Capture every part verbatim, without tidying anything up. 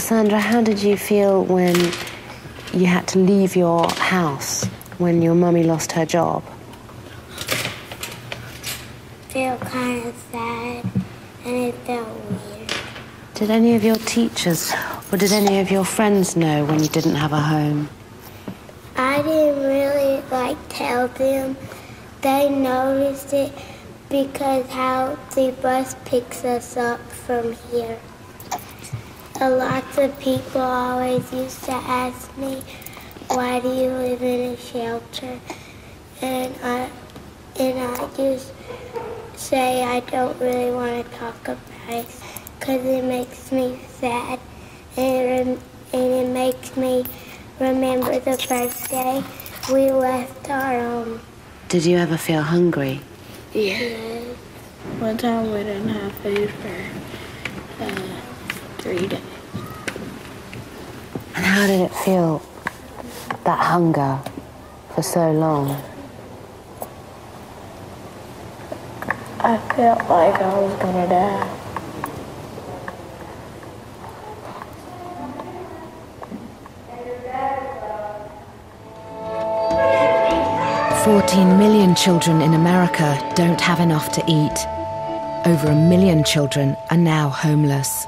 Cassandra, how did you feel when you had to leave your house when your mummy lost her job? Feel kind of sad, and it felt weird. Did any of your teachers or did any of your friends know when you didn't have a home? I didn't really like tell them. They noticed it because how the bus picks us up from here. A lot of people always used to ask me, why do you live in a shelter? And I, and I just say I don't really want to talk about it because it makes me sad, and it, and it makes me remember the first day we left our home. Did you ever feel hungry? Yeah. Yes. One time we didn't have food for uh, three days. And how did it feel, that hunger, for so long? I felt like I was gonna die. fourteen million children in America don't have enough to eat. Over a million children are now homeless.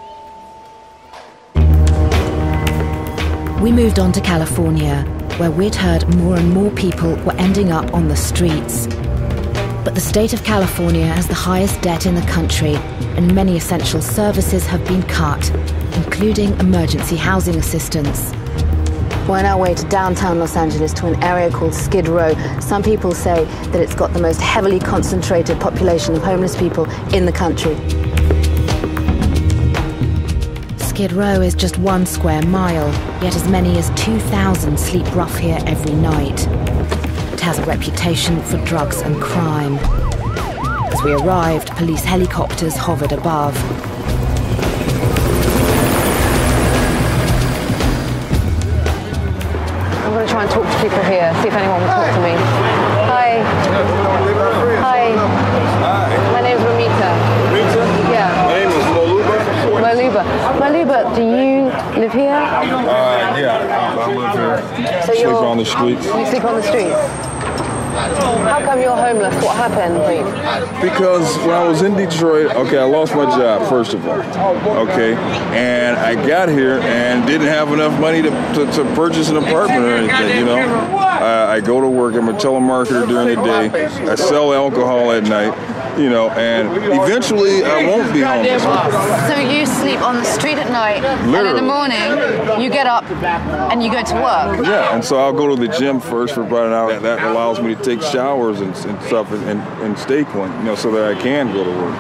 We moved on to California, where we'd heard more and more people were ending up on the streets. But the state of California has the highest debt in the country, and many essential services have been cut, including emergency housing assistance. We're on our way to downtown Los Angeles to an area called Skid Row. Some people say that it's got the most heavily concentrated population of homeless people in the country. Skid Row is just one square mile, yet as many as two thousand sleep rough here every night. It has a reputation for drugs and crime. As we arrived, police helicopters hovered above. I'm going to try and talk to people here, see if anyone will talk to me. Hi. Hi. Hi. My name's Ramita. Ramita? Yeah. My name is Maluba. Maluba. Maluba, do you live here? Uh, yeah, I live here. So Sleep you're, on the streets. You sleep on the streets? How come you're homeless? What happened? Because when I was in Detroit, okay, I lost my job, first of all, okay, and I got here and didn't have enough money to, to, to purchase an apartment or anything, you know. Uh, I go to work, I'm a telemarketer during the day, I sell alcohol at night, you know, and eventually I won't be homeless. So you sleep on the street at night, Literally. And in the morning, you get up and you go to work? Yeah, and so I'll go to the gym first for about an hour. That allows me to take showers and, and stuff and, and stay clean, you know, so that I can go to work.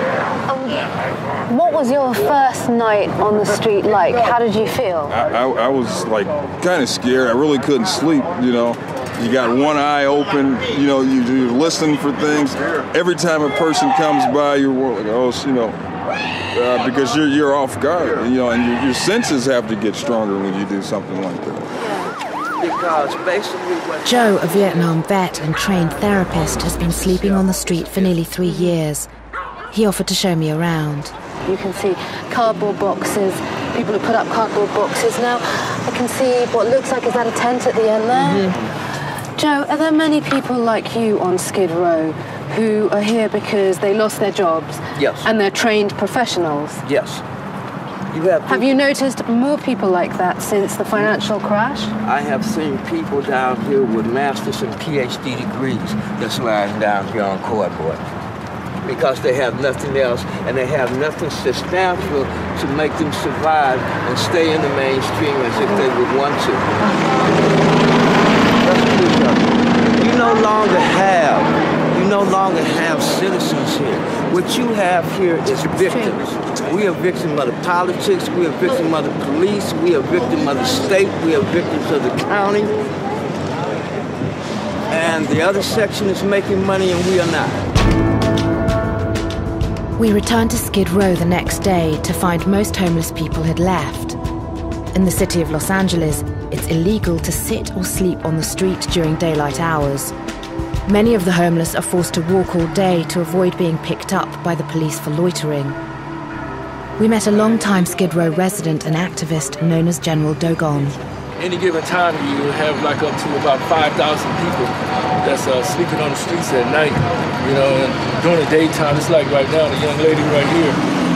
Um, what was your first night on the street like? How did you feel? I, I, I was like kind of scared. I really couldn't sleep, you know. You got one eye open, you know, you, you're listening for things. Every time a person comes by, you're like, oh, you know, uh, because you're you're off guard, you know, and your, your senses have to get stronger when you do something like that. Because basically what Joe, a Vietnam vet and trained therapist, has been sleeping on the street for nearly three years. He offered to show me around. You can see cardboard boxes, people who put up cardboard boxes. Now, I can see what looks like, is that a tent at the end there? Mm-hmm. Joe, are there many people like you on Skid Row who are here because they lost their jobs? Yes. And they're trained professionals? Yes. You have, have you noticed more people like that since the financial crash? I have seen people down here with masters and P H D degrees that's lying down here on cardboard because they have nothing else and they have nothing substantial to make them survive and stay in the mainstream as if they would want to. You no longer have, you no longer have citizens here. What you have here is victims. We are victims of the politics, we are victims of the police, we are victims of the state, we are victims of the county. And the other section is making money and we are not. We returned to Skid Row the next day to find most homeless people had left. In the city of Los Angeles, it's illegal to sit or sleep on the street during daylight hours. Many of the homeless are forced to walk all day to avoid being picked up by the police for loitering. We met a long-time Skid Row resident and activist known as General Dogon. Any given time, you have like up to about five thousand people that's uh, sleeping on the streets at night, you know, and during the daytime, it's like right now, the young lady right here.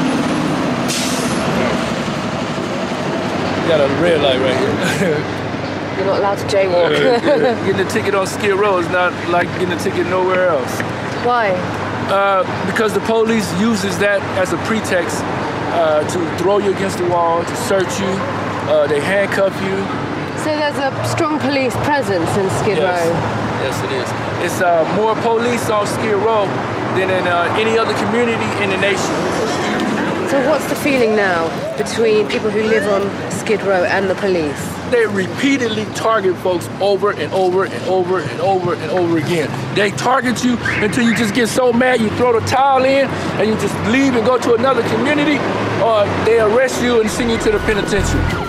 Got a red light right here. You're not allowed to jaywalk. uh, getting a ticket on Skid Row is not like getting a ticket nowhere else. Why? Uh, because the police uses that as a pretext uh, to throw you against the wall, to search you, uh, they handcuff you. So there's a strong police presence in Skid Yes. Row? Yes, it is. It's uh, more police on Skid Row than in uh, any other community in the nation. So what's the feeling now between people who live on Skid Row and the police? They repeatedly target folks over and over and over and over and over again. They target you until you just get so mad you throw the towel in and you just leave and go to another community, or they arrest you and send you to the penitentiary.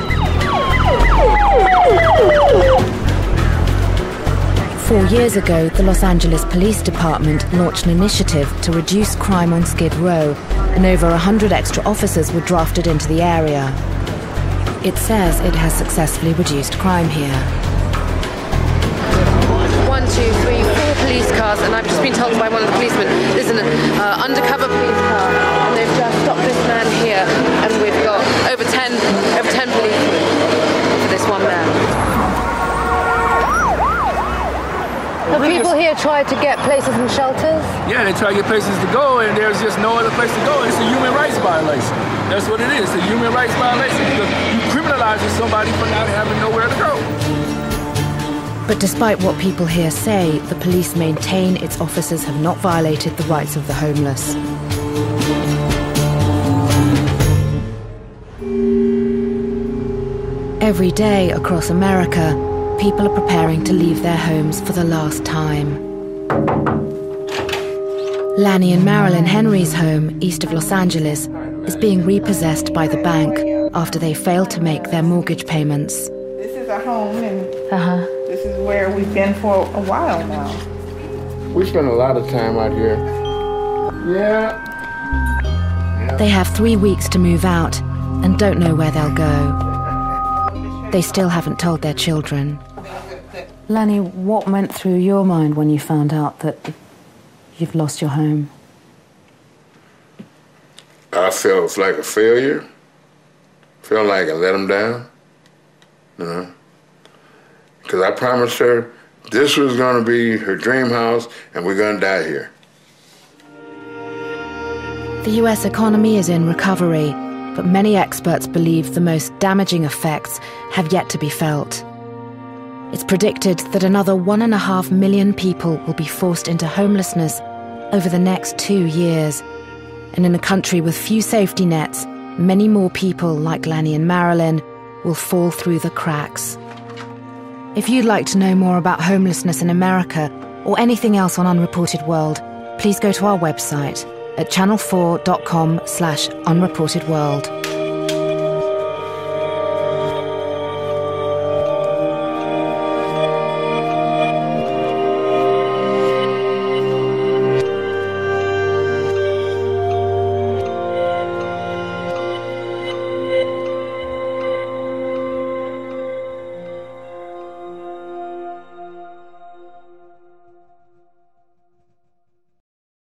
Four years ago, the Los Angeles Police Department launched an initiative to reduce crime on Skid Row, and over a hundred extra officers were drafted into the area. It says it has successfully reduced crime here. One, two, three, four police cars, and I've just been told by one of the policemen, there's an uh, undercover police car, and they've just stopped this man here, and we've got over ten, over ten policemen for this one man. Have people here tried to get places and shelters? Yeah, they try to get places to go, and there's just no other place to go. It's a human rights violation. That's what it is. It's a human rights violation because you criminalizing somebody for not having nowhere to go. But despite what people here say, the police maintain its officers have not violated the rights of the homeless. Every day across America, people are preparing to leave their homes for the last time. Lanny and Marilyn Henry's home, east of Los Angeles, is being repossessed by the bank after they failed to make their mortgage payments. This is our home, and Uh-huh. this is where we've been for a while now. We spend a lot of time out here. Yeah. They have three weeks to move out and don't know where they'll go. They still haven't told their children. Lanny, what went through your mind when you found out that you've lost your home? I felt like a failure. Felt like I let them down, you know. Because I promised her this was going to be her dream house and we're going to die here. The U S economy is in recovery, but many experts believe the most damaging effects have yet to be felt. It's predicted that another one and a half million people will be forced into homelessness over the next two years. And in a country with few safety nets, many more people like Lanny and Marilyn will fall through the cracks. If you'd like to know more about homelessness in America or anything else on Unreported World, please go to our website at channel four dot com slash unreported world.